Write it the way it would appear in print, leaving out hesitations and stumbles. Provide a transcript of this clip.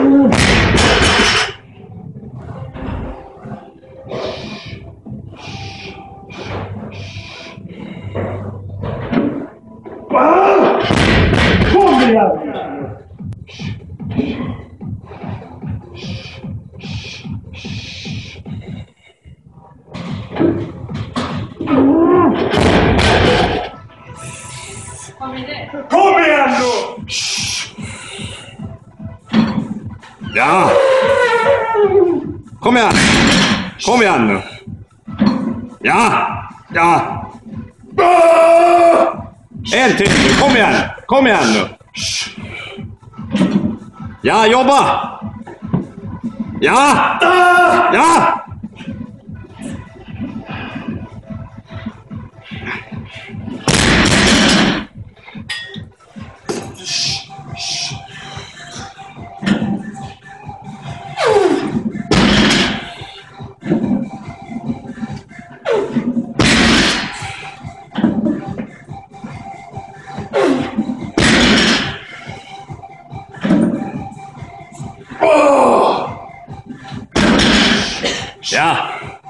Come igjen! Kom igjen nå! Ja! Kom igjen! Kom igjen nå! Ja! Ja! En til! Kom igjen! Kom igjen nå! Ja, jobba! Ja! Ja! Ja!